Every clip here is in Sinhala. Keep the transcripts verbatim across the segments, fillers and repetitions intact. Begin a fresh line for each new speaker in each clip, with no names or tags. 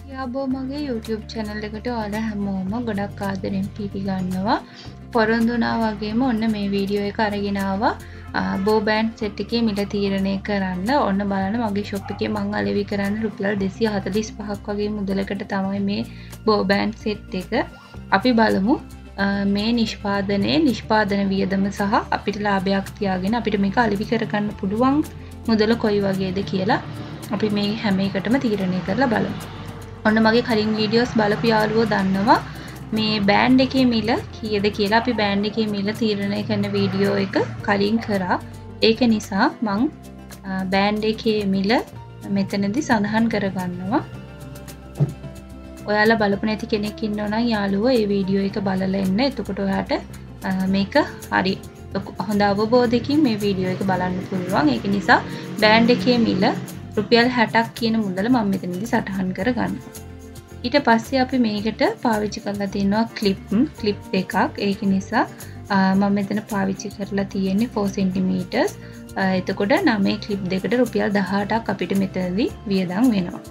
යාබෝ මගේ YouTube channel එකට ඔයාලා හැමෝම ගොඩක් ආදරෙන් පිළිගන්නවා. පොරොන්දු වුණා වගේම ඔන්න මේ වීඩියෝ එක අරගෙන ආවා බෝ බෑන්ඩ් සෙට් එකේ මිල තීරණය කරන්න. ඔන්න බලන්න මගේ shop එකේ මං අලෙවි කරන්නේ රුපියල් දෙසිය හතළිස් පහක් වගේ මුදලකට තමයි මේ බෝ බෑන්ඩ් සෙට් එක. අපි බලමු මේ නිෂ්පාදනයේ නිෂ්පාදන වියදම සහ අපිට ලාභයක් තියාගෙන අපිට මේක අලෙවි කරගන්න පුළුවන් මුදල කොයි වගේද කියලා අපි මේ හැම එකටම තීරණය කරලා බලමු. ඔන්න මගේ කලින් වීඩියෝස් බලපු යාළුවෝ දන්නවා මේ බෑන්ඩ් එකේ මිල කීයද කියලා. අපි බෑන්ඩ් එකේ මිල තීරණය කරන වීඩියෝ එක කලින් කරා. ඒක නිසා මං බෑන්ඩ් එකේ මිල මෙතනදී සඳහන් කරගන්නවා. ඔයාලා බලපු නැති කෙනෙක් ඉන්නෝ නම් යාළුවෝ මේ වීඩියෝ එක බලලා එන්න. එතකොට ඔයාට මේක හරි හොඳ අවබෝධයකින් මේ වීඩියෝ එක බලන්න පුළුවන්. ඒක නිසා බෑන්ඩ් එකේ මිල රුපියල් හැටක් කියන මුදල මම මෙතනදී සටහන් කරගන්නවා. ඊට පස්සේ අපි මේකට පාවිච්චි කරලා තියෙනවා ක්ලිප් ක්ලිප් එකක්. ඒක නිසා මම මෙතන පාවිච්චි කරලා තියෙන්නේ ෆෝර් සෙන්ටිමීටර්ස්. එතකොට නවය ක්ලිප් දෙකට රුපියල් දහඅටක් අපිට මෙතනදී වියදම් වෙනවා.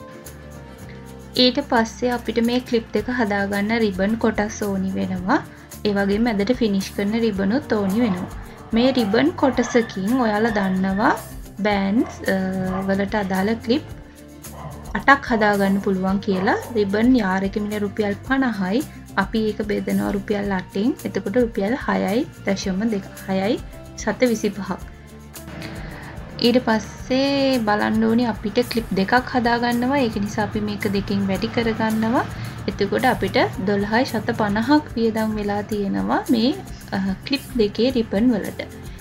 ඊට පස්සේ අපිට මේ ක්ලිප් දෙක හදාගන්න රිබන් කොටස් ඕනි වෙනවා. ඒ වගේම ඇදට ෆිනිෂ් කරන රිබනුත් ඕනි වෙනවා. මේ රිබන් කොටසකින් ඔයාලා දන්නවා බෑන්ඩ්ස් වලට අදාළ ක්ලිප් අටක් හදාගන්න පුළුවන් කියලා. රිබන් යාර් එක මිල රුපියල් පනහයි. අපි ඒක බෙදනවා රුපියල් අටෙන්. එතකොට රුපියල් හයයි දශම දෙක හයයි සත විසිපහක්. ඊට පස්සේ බලන්න ඕනේ අපිට ක්ලිප් දෙකක් හදාගන්නවා. ඒක නිසා අපි මේක දෙකෙන් වැඩි කරගන්නවා. එතකොට අපිට දොළහයි සත පනහක් වියදම් වෙලා තියෙනවා මේ ක්ලිප් දෙකේ රිබන් වලට.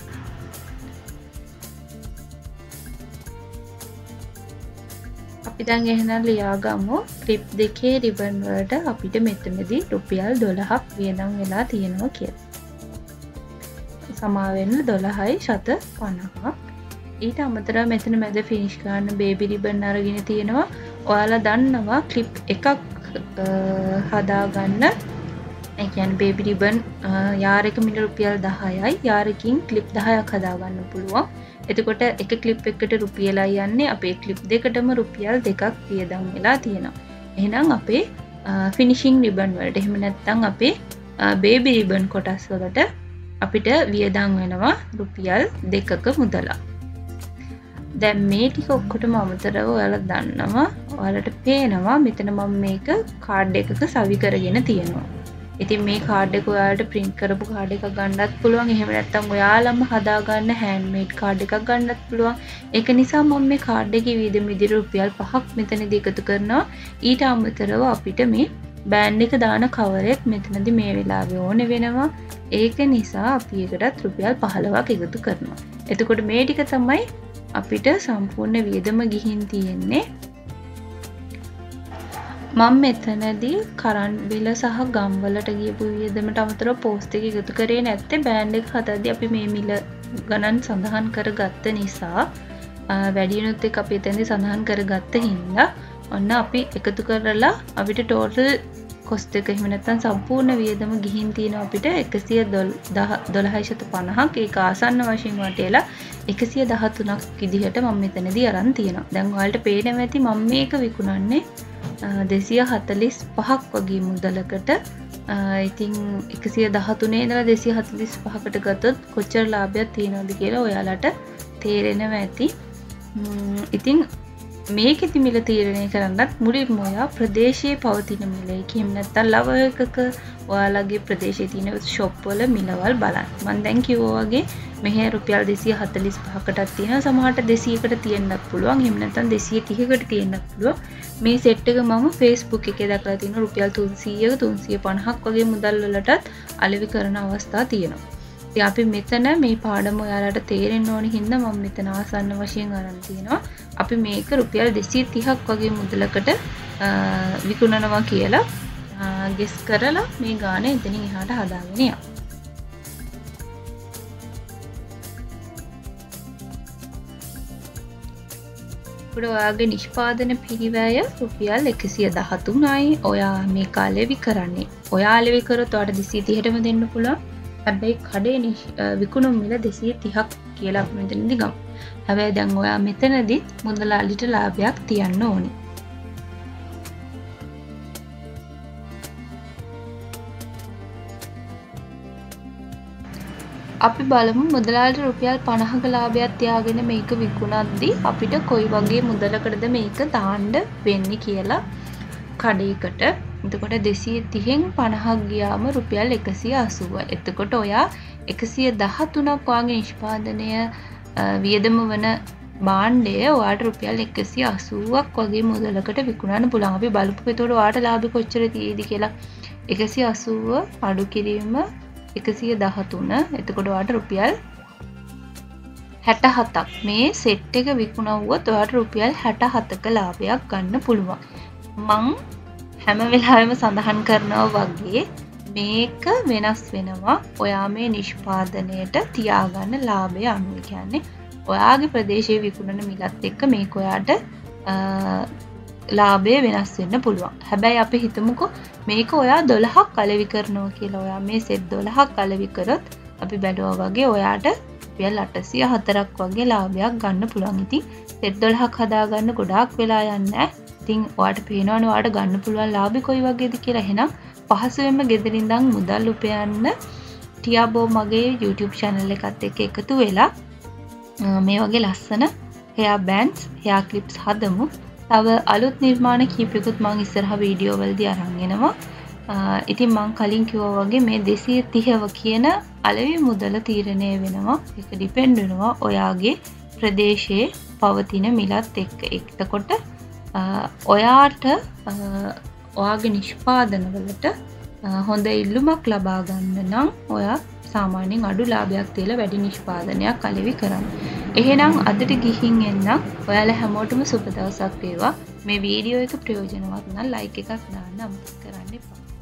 අපි දැන් එහෙනම් ලියාගමු ක්ලිප් දෙකේ රිබන් වලට අපිට මෙතනදී රුපියල් දොළහක් වියදම් වෙලා තියෙනවා කියලා. සමාවෙන්න දොළහයි සත පනහක්. ඊට අමතරව මෙතන මැද ෆිනිෂ් කරන්න බේබි රිබන් අරගෙන තියෙනවා. ඔයාලා දන්නවා ක්ලිප් එකක් හදාගන්න ඒ කියන්නේ බේබි රිබන් යාර් එක මිල රුපියල් දහයයි. යාරකින් ක්ලිප් දහයක් හදාගන්න පුළුවන්. එතකොට එක ක්ලිප් එකකට රුපියලයි යන්නේ. අපේ ක්ලිප් දෙකටම රුපියල් දෙකක් වියදම් වෙලා තියෙනවා. එහෙනම් අපේ ෆිනිෂිං රිබන් වලට එහෙම නැත්නම් අපේ බේබි රිබන් කොටස් වලට අපිට වියදම් වෙනවා රුපියල් දෙකක මුදලක්. දැන් මේ ටික ඔක්කොටම අමතරව ඔයාලා දන්නවා ඔයාලට පේනවා මෙතන මම මේක කාඩ් එකක සවි කරගෙන තියෙනවා. ඉතින් මේ කාඩ් එක ඔයාලට print කරපු කාඩ් එකක් ගන්නත් පුළුවන්. එහෙම නැත්නම් ඔයාලම හදාගන්න handmade කාඩ් එකක් ගන්නත් පුළුවන්. ඒක නිසා මම මේ කාඩ් එකේ වියදම විදිහට රුපියල් පහක් මෙතනදී එකතු කරනවා. ඊට අමතරව අපිට මේ බෑන්ඩ් එක දාන cover එක මෙතනදී මේ වෙලාවේ ඕනේ වෙනවා. ඒක නිසා අපි ඒකටත් රුපියල් පහළොවක් එකතු කරනවා. එතකොට මේ ටික තමයි අපිට සම්පූර්ණ වියදම ගිහින් තියෙන්නේ. මම මෙතනදී කරන්ට් බිල සහ ගම් වලට ගියපු වියදමට අමතරව පෝස්ට් එක එකතු කරේ නැත්තේ බෑන්ඩ් එක හදද්දී අපි මේ මිල ගණන් සඳහන් කරගත්ත නිසා වැඩියනොත් එක අපි එතනදී සඳහන් කරගත්ත හින්දා ඔන්න අපි එකතු කරලා අපිට ටෝටල් කොස්ට් එක එහෙම නැත්නම් සම්පූර්ණ වියදම ගිහින් තියෙනවා අපිට එකසිය දොළහයි සත පනහක්. ඒක ආසන්න වශයෙන් වටේලා එකසිය දහතුනක් විදිහට මම මෙතනදී අරන් තියෙනවා. දැන් ඔයාලට පේනවා ඇති මම මේක විකුණන්නේ දෙසිය හතළිස් පහක් වගේ මුදලකට. ඉතින් එකසිය දහතුනේ ඉඳලා දෙසිය හතළිස් පහකට ගත්තොත් කොච්චර ලාභයක් තියෙනවද කියලා ඔයාලට තේරෙනවා ඇති. ඉතින් මේකෙදි මිල තීරණය කරන්නත් මුලින්ම ඔයා ප්‍රදේශයේ පවතින මිල එහෙම නැත්නම් ලව එකක ඔයාලගේ ප්‍රදේශයේ තියෙන shop වල මිලවල් බලන්න. මම දැන් කිව්වා වගේ මෙහෙ රුපියල් දෙසිය හතළිස් පහකටත් තියෙනවා. සමහරට දෙසියකට තියෙන්නත් පුළුවන්. එහෙම නැත්නම් දෙසිය තිහකට තියෙන්නත් පුළුවන්. මේ සෙට් එක මම Facebook එකේ දැකලා තියෙනවා රුපියල් තුන්සීයක තුන්සිය පනහක් වගේ මුදල් වලටත් අලෙවි කරන අවස්ථා තියෙනවා. ඉතින් අපි මෙතන මේ පාඩම ඔයාලට තේරෙන්න ඕනි හින්දා මම මෙතන ආසන්න වශයෙන් අරන් තියෙනවා. අපි මේක රුපියල් දෙසිය තිහක් වගේ මුදලකට විකුණනවා කියලා ගෙස් කරලා මේ ගාන එතනින් එහාට හදාගෙන යන්න. අපිට ඔයාගේ නිෂ්පාදන පිරිවැය රුපියල් එකසිය දහතුනයි. ඔයා මේ කාලෙවි කරන්නේ. ඔයා අලෙවි කරොත් ඔයාට දෙසිය තිහටම දෙන්න පුළුවන්. හැබැයි කඩේ විකුණුම් මිල දෙසිය තිහක් කියලා අපි මෙතනදී ගමු. හැබැයි දැන් ඔයා මෙතනදී මුදලාලිට ලාභයක් තියන්න ඕනේ. අපි බලමු මුදලාලිට රුපියල් පනහක ලාභයක් තියාගෙන මේක විකුණද්දී අපිට කොයි වගේ මුදලකටද මේක දාන්න වෙන්නේ කියලා කඩේකට. එතකොට දෙසිය තිහෙන් පනහක් ගියාම රුපියල් එකසිය අසූව. එතකොට ඔයා එකසිය දහතුනක් වගේ නිෂ්පාදනය වියදම වන භාණ්ඩය ඔයාට රුපියල් එකසිය අසූවක් වගේ මුදලකට විකුණන්න පුළුවන්. අපි බලමු එතකොට ඔයාට ලාභ කොච්චර තියෙයිද කියලා. එකසිය අසූව අඩු කිරීම එකසිය දහතුන. එතකොට ඔයාට රුපියල් හැට හතක් මේ සෙට් එක විකුණුවොත් ඔයාට රුපියල් හැට හතක ලාභයක් ගන්න පුළුවන්. මං හැම වෙලාවෙම සඳහන් කරනවා වගේ මේක වෙනස් වෙනවා ඔයා මේ නිෂ්පාදනයට තියාගන්න ලාභය අනුව. කියන්නේ ඔයාගේ ප්‍රදේශයේ විකුණන මිලත් එක්ක මේක ඔයාට ලාභය වෙනස් වෙන්න පුළුවන්. හැබැයි අපි හිතමුකෝ මේක ඔයා දොළහක් අලෙවි කරනවා කියලා. ඔයා මේ සෙට් දොළහක් අලෙවි කරොත් අපි බැලුවා වගේ ඔයාට රුපියල් අටසිය හතරක් වගේ ලාභයක් ගන්න පුළුවන්. ඉතින් සෙට් දොළහක් හදාගන්න ගොඩාක් වෙලා යන්නේ නැහැ. ඉතින් ඔයාට පේනවනේ ඔයාට ගන්න පුළුවන් ලාභය කොයි වගේද කියලා. එහෙනම් පහසුවෙන්ම ගෙදරින් ඉඳන් මුදල් උපයන්න ටියාබෝ මගේ YouTube channel එකත් එක්ක එකතු වෙලා මේ වගේ ලස්සන hair bands, hair clips හදමු. තව අලුත් නිර්මාණ කීපයකුත් මම ඉස්සරහ වීඩියෝ වලදී අරන් එනවා. ඉතින් මම කලින් කිව්වා වගේ මේ දෙසිය තිහව කියන අලෙවි මුදල තීරණය වෙනවා. ඒක ඩිපෙන්ඩ් වෙනවා ඔයාගේ ප්‍රදේශයේ පවතින මිලත් එක්ක. එතකොට ඔයාට ඔයාගේ නිෂ්පාදන වලට හොඳ ඉල්ලුමක් ලබා ගන්න නම් ඔයා සාමාන්‍යයෙන් අඩු ලාභයක් තියලා වැඩි නිෂ්පාදනයක් අලෙවි කරන්න. එහෙනම් අදට ගිහින් එන්නම්. ඔයාලා හැමෝටම සුබ දවසක් වේවා. මේ වීඩියෝ එක ප්‍රයෝජනවත් නම් ලයික් එකක් දාන්න අමතක කරන්න එපා.